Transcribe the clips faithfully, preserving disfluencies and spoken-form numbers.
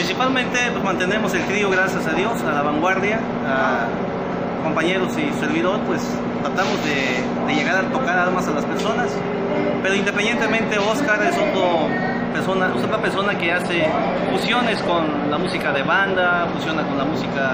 principalmente pues, mantenemos el trío, gracias a Dios, a la vanguardia, a compañeros y servidor, pues tratamos de, de llegar a tocar almas a las personas, pero independientemente Oscar es otro persona, otra persona que hace fusiones con la música de banda, fusiona con la música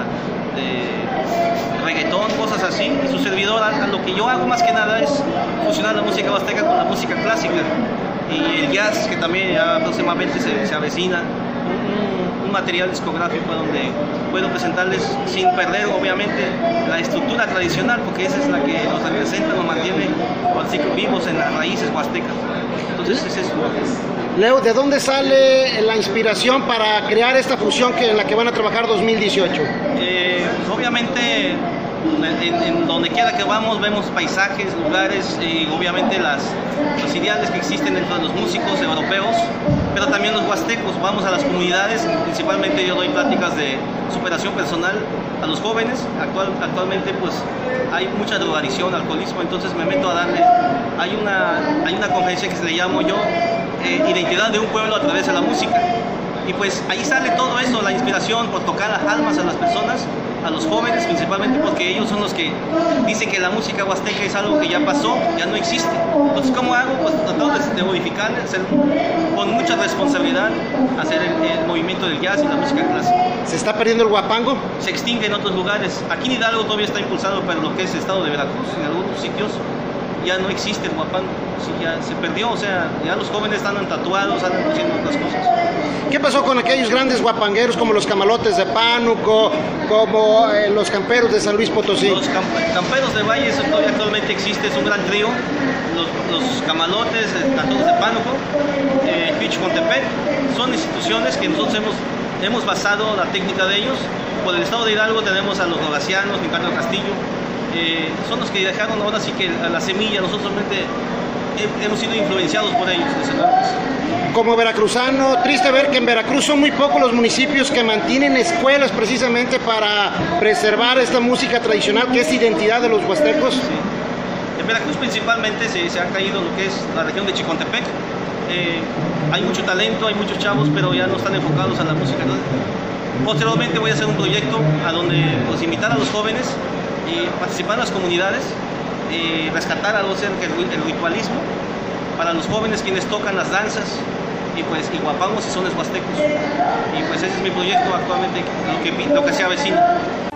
de reggaetón, cosas así, y su servidor, lo que yo hago más que nada es fusionar la música huasteca con la música clásica y el jazz, que también ya próximamente se, se avecina. Un, un material discográfico donde puedo presentarles sin perder obviamente la estructura tradicional, porque esa es la que nos representa, nos mantiene así vivos en las raíces huastecas. Entonces es eso. Leo, ¿de dónde sale la inspiración para crear esta fusión que, en la que van a trabajar dos mil dieciocho? Eh, pues obviamente en, en donde quiera que vamos vemos paisajes, lugares y obviamente las, los ideales que existen dentro de los músicos europeos, pero también los huastecos. Vamos a las comunidades, principalmente yo doy pláticas de superación personal a los jóvenes. Actual, actualmente pues hay mucha drogadicción, alcoholismo, entonces me meto a darle, hay una, hay una conferencia que se le llamo yo eh, Identidad de un pueblo a través de la música, y pues ahí sale todo eso, la inspiración por tocar las almas a las personas, a los jóvenes principalmente, porque ellos son los que dicen que la música huasteca es algo que ya pasó, ya no existe. Entonces, ¿cómo hago? Pues tratando de modificar, hacer con mucha responsabilidad, hacer el, el movimiento del jazz y la música clásica. ¿Se está perdiendo el huapango? Se extingue en otros lugares. Aquí en Hidalgo todavía está impulsado por lo que es el estado de Veracruz, en algunos sitios ya no existe el huapango, sí, ya se perdió, o sea, ya los jóvenes andan tatuados, andan haciendo otras cosas. ¿Qué pasó con aquellos grandes huapangueros como los camalotes de Pánuco, como eh, los camperos de San Luis Potosí? Los camp camperos de Valle, eso todavía actualmente existe, es un gran trío. Los, los camalotes, eh, cantores de Pánuco, eh, Pichcontepec, son instituciones que nosotros hemos, hemos basado la técnica de ellos. Por el estado de Hidalgo tenemos a los rogacianos, Ricardo Castillo. Eh, son los que dejaron ahora sí que la semilla, nosotros solamente he, hemos sido influenciados por ellos. Como veracruzano, triste ver que en Veracruz son muy pocos los municipios que mantienen escuelas precisamente para preservar esta música tradicional que es identidad de los huastecos. Sí. En Veracruz principalmente se, se ha caído lo que es la región de Chicontepec. Eh, hay mucho talento, hay muchos chavos, pero ya no están enfocados a la música. Posteriormente voy a hacer un proyecto a donde pues, invitar a los jóvenes y participar en las comunidades, y rescatar algo cerca del ritualismo para los jóvenes quienes tocan las danzas y pues y guapangos y sones huastecos, y pues ese es mi proyecto actualmente, lo que, lo que se avecina.